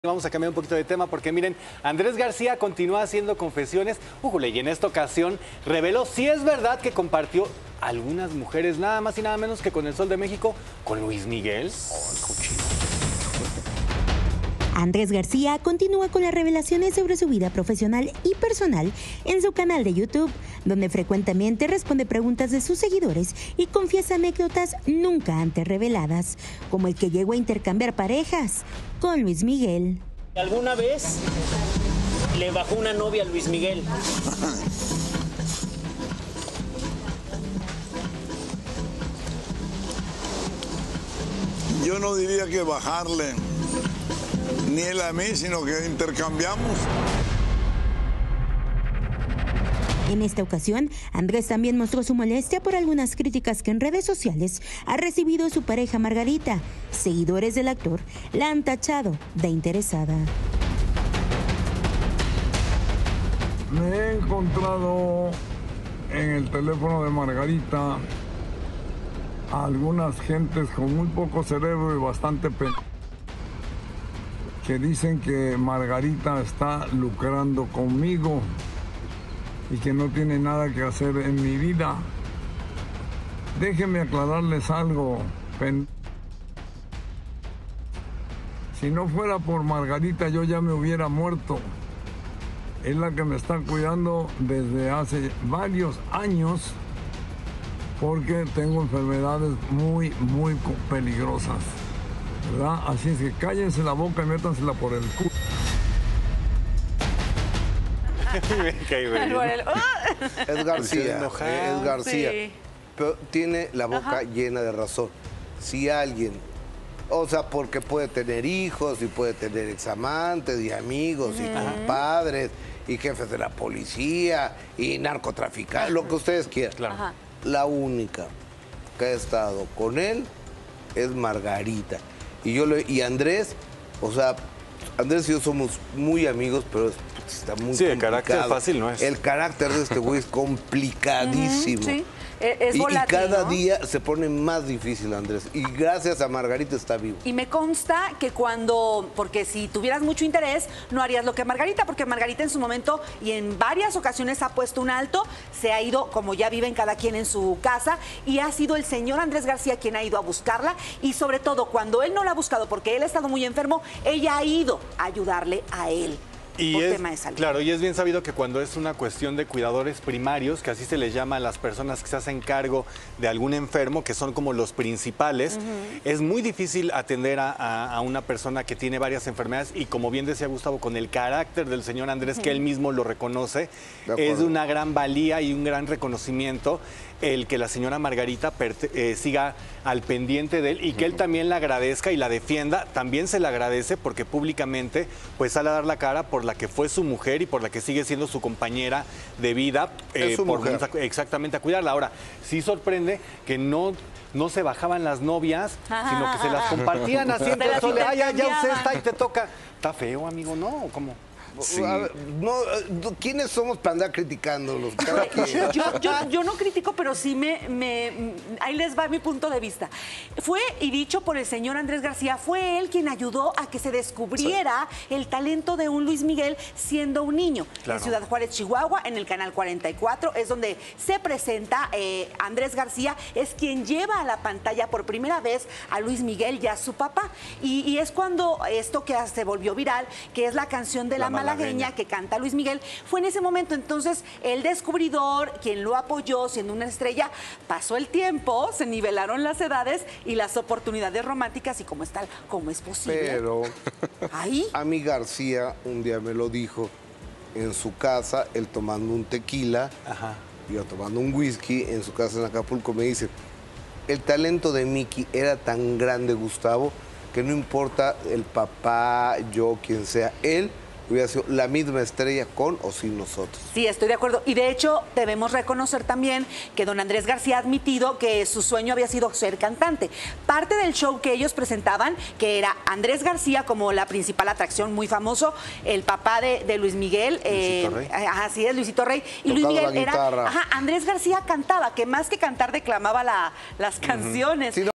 Vamos a cambiar un poquito de tema porque miren, Andrés García continúa haciendo confesiones, y en esta ocasión reveló si es verdad que compartió algunas mujeres, nada más y nada menos que con el Sol de México, con Luis Miguel. Andrés García continúa con las revelaciones sobre su vida profesional y personal en su canal de YouTube, donde frecuentemente responde preguntas de sus seguidores y confiesa anécdotas nunca antes reveladas, como el que llegó a intercambiar parejas con Luis Miguel. ¿Alguna vez le bajó una novia a Luis Miguel? Yo no diría que bajarle, ni él a mí, sino que intercambiamos. En esta ocasión, Andrés también mostró su molestia por algunas críticas que en redes sociales ha recibido su pareja Margarita. Seguidores del actor la han tachado de interesada. Me he encontrado en el teléfono de Margarita a algunas gentes con muy poco cerebro y bastante que dicen que Margarita está lucrando conmigo y que no tiene nada que hacer en mi vida. Déjenme aclararles algo. Si no fuera por Margarita, yo ya me hubiera muerto. Es la que me está cuidando desde hace varios años porque tengo enfermedades muy peligrosas, ¿verdad? Así es que cállense la boca y métansela por el culo. Es García, sí. Pero tiene la boca llena de razón. Si alguien, o sea, porque puede tener hijos y puede tener examantes y amigos y compadres y jefes de la policía y narcotraficantes, lo que ustedes quieran. Claro. La única que ha estado con él es Margarita. Y Andrés, o sea, Andrés y yo somos muy amigos, pero está muy complicado. El carácter fácil no es. El carácter de este güey es complicadísimo. Sí, es volátil, y cada ¿no? día se pone más difícil, Andrés. Y gracias a Margarita está vivo. Y me consta que porque si tuvieras mucho interés, no harías lo que Margarita, porque Margarita en su momento y en varias ocasiones ha puesto un alto, se ha ido, como ya viven cada quien en su casa, y ha sido el señor Andrés García quien ha ido a buscarla, y sobre todo cuando él no la ha buscado porque él ha estado muy enfermo, ella ha ido a ayudarle a él. Claro, y es bien sabido que cuando es una cuestión de cuidadores primarios, que así se les llama a las personas que se hacen cargo de algún enfermo, que son como los principales, es muy difícil atender a una persona que tiene varias enfermedades y, como bien decía Gustavo, con el carácter del señor Andrés, que él mismo lo reconoce, es de una gran valía y un gran reconocimiento el que la señora Margarita siga al pendiente de él y que él también la agradezca y la defienda. También se le agradece porque públicamente pues sale a dar la cara por la que fue su mujer y por la que sigue siendo su compañera de vida. Exactamente, a cuidarla. Ahora, sí sorprende que no se bajaban las novias, sino que se las compartían así. Ya usted está y te toca. Está feo, amigo, ¿no? ¿Cómo? Sí. ¿Quiénes somos para andar criticándolos? Yo no critico, pero sí ahí les va mi punto de vista. Fue, y dicho por el señor Andrés García, fue él quien ayudó a que se descubriera el talento de un Luis Miguel siendo un niño. Claro. En Ciudad Juárez, Chihuahua, en el canal 44, es donde se presenta Andrés García, es quien lleva a la pantalla por primera vez a Luis Miguel, ya su papá. Y es cuando esto que se volvió viral, que es la canción de la malagueña que canta Luis Miguel, fue en ese momento. Entonces el descubridor, quien lo apoyó siendo una estrella, pasó el tiempo, se nivelaron las edades y las oportunidades románticas, y cómo es posible. Pero ahí a mí García un día me lo dijo en su casa, él tomando un tequila, yo tomando un whisky en su casa en Acapulco, me dice: el talento de Miki era tan grande, Gustavo, que no importa el papá, yo, quien sea, él hubiera sido la misma estrella con o sin nosotros. Sí, estoy de acuerdo. Y de hecho, debemos reconocer también que don Andrés García ha admitido que su sueño había sido ser cantante. Parte del show que ellos presentaban, que era Andrés García como la principal atracción, muy famoso, el papá de Luis Miguel, así es, Luisito Rey, y Luis Miguel era, Andrés García cantaba, que más que cantar declamaba las canciones. Sí,